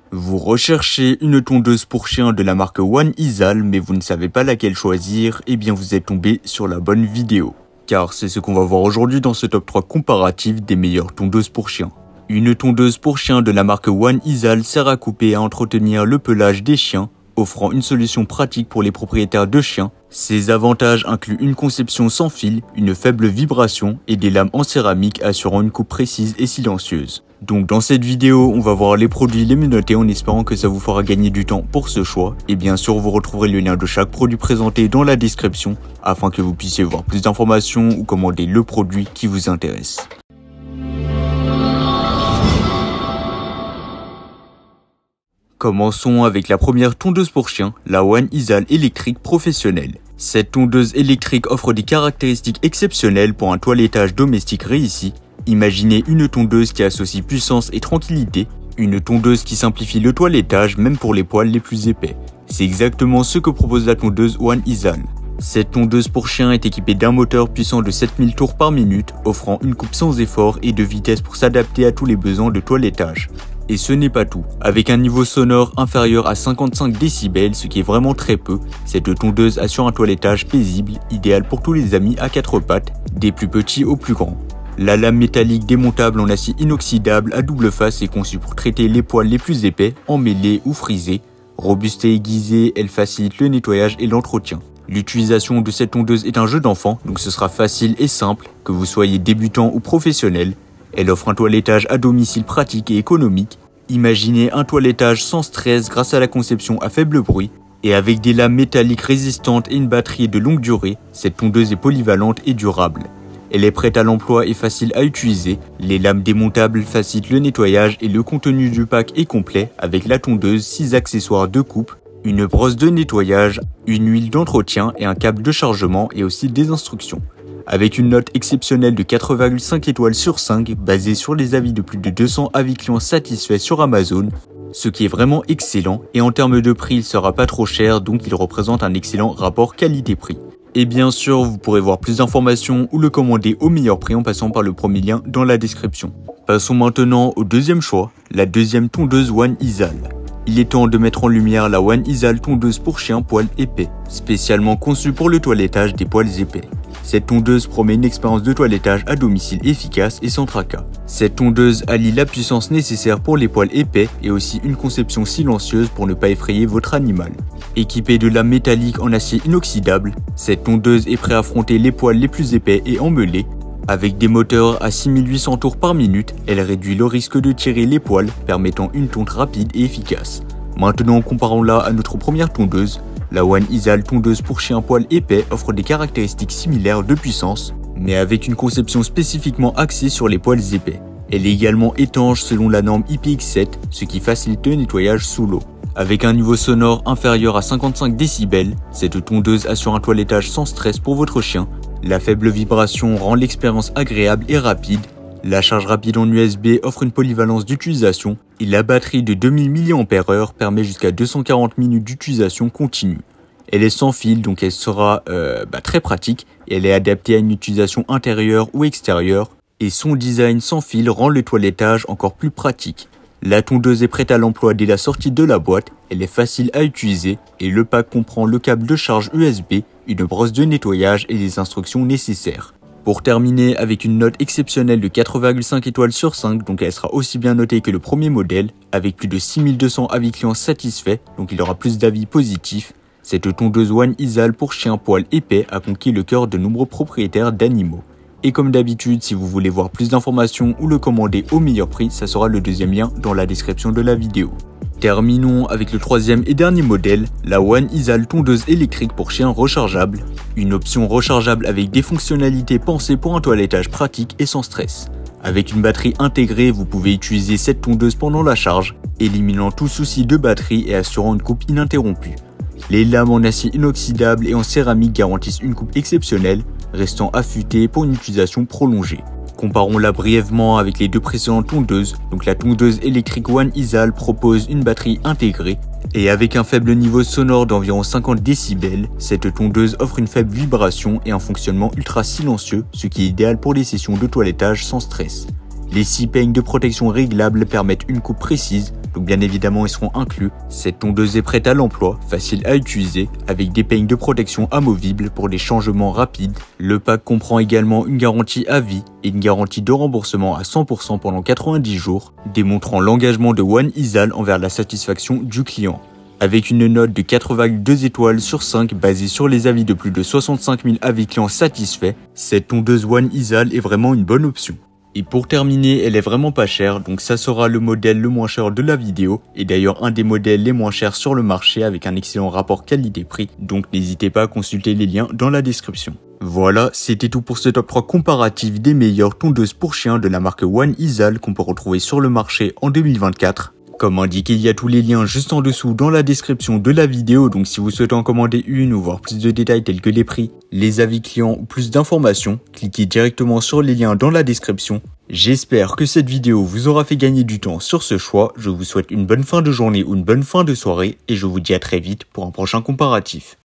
Vous recherchez une tondeuse pour chien de la marque One Isle, mais vous ne savez pas laquelle choisir, eh bien vous êtes tombé sur la bonne vidéo. Car c'est ce qu'on va voir aujourd'hui dans ce top 3 comparatif des meilleures tondeuses pour chiens. Une tondeuse pour chien de la marque One Isle sert à couper et à entretenir le pelage des chiens, offrant une solution pratique pour les propriétaires de chiens. Ses avantages incluent une conception sans fil, une faible vibration et des lames en céramique assurant une coupe précise et silencieuse. Donc dans cette vidéo, on va voir les produits les mieux notés en espérant que ça vous fera gagner du temps pour ce choix. Et bien sûr, vous retrouverez le lien de chaque produit présenté dans la description afin que vous puissiez voir plus d'informations ou commander le produit qui vous intéresse. Commençons avec la première tondeuse pour chien, la One Isle électrique professionnelle. Cette tondeuse électrique offre des caractéristiques exceptionnelles pour un toilettage domestique réussi. Imaginez une tondeuse qui associe puissance et tranquillité, une tondeuse qui simplifie le toilettage même pour les poils les plus épais. C'est exactement ce que propose la tondeuse One Isle. Cette tondeuse pour chien est équipée d'un moteur puissant de 7000 tours par minute, offrant une coupe sans effort et de vitesse pour s'adapter à tous les besoins de toilettage. Et ce n'est pas tout. Avec un niveau sonore inférieur à 55 décibels, ce qui est vraiment très peu, cette tondeuse assure un toilettage paisible, idéal pour tous les amis à quatre pattes, des plus petits aux plus grands. La lame métallique démontable en acier inoxydable à double face est conçue pour traiter les poils les plus épais, emmêlés ou frisés. Robuste et aiguisée, elle facilite le nettoyage et l'entretien. L'utilisation de cette tondeuse est un jeu d'enfant, donc ce sera facile et simple, que vous soyez débutant ou professionnel. Elle offre un toilettage à domicile pratique et économique. Imaginez un toilettage sans stress grâce à la conception à faible bruit. Et avec des lames métalliques résistantes et une batterie de longue durée, cette tondeuse est polyvalente et durable. Elle est prête à l'emploi et facile à utiliser. Les lames démontables facilitent le nettoyage et le contenu du pack est complet avec la tondeuse, 6 accessoires de coupe, une brosse de nettoyage, une huile d'entretien et un câble de chargement et aussi des instructions. Avec une note exceptionnelle de 4,5 étoiles sur 5 basée sur les avis de plus de 200 avis clients satisfaits sur Amazon, ce qui est vraiment excellent et en termes de prix il sera pas trop cher donc il représente un excellent rapport qualité-prix. Et bien sûr, vous pourrez voir plus d'informations ou le commander au meilleur prix en passant par le premier lien dans la description. Passons maintenant au deuxième choix, la deuxième tondeuse One Isle. Il est temps de mettre en lumière la One Isle tondeuse pour chien poils épais, spécialement conçue pour le toilettage des poils épais. Cette tondeuse promet une expérience de toilettage à domicile efficace et sans tracas. Cette tondeuse allie la puissance nécessaire pour les poils épais et aussi une conception silencieuse pour ne pas effrayer votre animal. Équipée de lames métalliques en acier inoxydable, cette tondeuse est prête à affronter les poils les plus épais et emmêlés. Avec des moteurs à 6800 tours par minute, elle réduit le risque de tirer les poils, permettant une tonte rapide et efficace. Maintenant, comparons-la à notre première tondeuse. La One Isle tondeuse pour chien poils épais offre des caractéristiques similaires de puissance, mais avec une conception spécifiquement axée sur les poils épais. Elle est également étanche selon la norme IPX7, ce qui facilite le nettoyage sous l'eau. Avec un niveau sonore inférieur à 55 décibels, cette tondeuse assure un toilettage sans stress pour votre chien. La faible vibration rend l'expérience agréable et rapide. La charge rapide en USB offre une polyvalence d'utilisation et la batterie de 2000 mAh permet jusqu'à 240 minutes d'utilisation continue. Elle est sans fil donc elle sera très pratique et elle est adaptée à une utilisation intérieure ou extérieure et son design sans fil rend le toilettage encore plus pratique. La tondeuse est prête à l'emploi dès la sortie de la boîte, elle est facile à utiliser et le pack comprend le câble de charge USB, une brosse de nettoyage et les instructions nécessaires. Pour terminer avec une note exceptionnelle de 4,5 étoiles sur 5, donc elle sera aussi bien notée que le premier modèle, avec plus de 6200 avis clients satisfaits, donc il aura plus d'avis positifs. Cette tondeuse One Isle pour chien poils épais a conquis le cœur de nombreux propriétaires d'animaux. Et comme d'habitude, si vous voulez voir plus d'informations ou le commander au meilleur prix, ça sera le deuxième lien dans la description de la vidéo. Terminons avec le troisième et dernier modèle, la One Isle tondeuse électrique pour chien rechargeable. Une option rechargeable avec des fonctionnalités pensées pour un toilettage pratique et sans stress. Avec une batterie intégrée, vous pouvez utiliser cette tondeuse pendant la charge, éliminant tout souci de batterie et assurant une coupe ininterrompue. Les lames en acier inoxydable et en céramique garantissent une coupe exceptionnelle, restant affûtée pour une utilisation prolongée. Comparons-la brièvement avec les deux précédentes tondeuses. Donc la tondeuse électrique One Isle propose une batterie intégrée et avec un faible niveau sonore d'environ 50 décibels, cette tondeuse offre une faible vibration et un fonctionnement ultra silencieux, ce qui est idéal pour les sessions de toilettage sans stress. Les 6 peignes de protection réglables permettent une coupe précise, donc bien évidemment ils seront inclus. Cette tondeuse est prête à l'emploi, facile à utiliser, avec des peignes de protection amovibles pour des changements rapides. Le pack comprend également une garantie à vie et une garantie de remboursement à 100% pendant 90 jours, démontrant l'engagement de One Isal envers la satisfaction du client. Avec une note de 4,2 étoiles sur 5 basée sur les avis de plus de 65 000 avis clients satisfaits, cette tondeuse One Isal est vraiment une bonne option. Et pour terminer, elle est vraiment pas chère, donc ça sera le modèle le moins cher de la vidéo, et d'ailleurs un des modèles les moins chers sur le marché avec un excellent rapport qualité-prix, donc n'hésitez pas à consulter les liens dans la description. Voilà, c'était tout pour ce top 3 comparatif des meilleures tondeuses pour chiens de la marque One Isal qu'on peut retrouver sur le marché en 2024. Comme indiqué, il y a tous les liens juste en dessous dans la description de la vidéo, donc si vous souhaitez en commander une ou voir plus de détails tels que les prix, les avis clients ou plus d'informations, cliquez directement sur les liens dans la description. J'espère que cette vidéo vous aura fait gagner du temps sur ce choix, je vous souhaite une bonne fin de journée ou une bonne fin de soirée et je vous dis à très vite pour un prochain comparatif.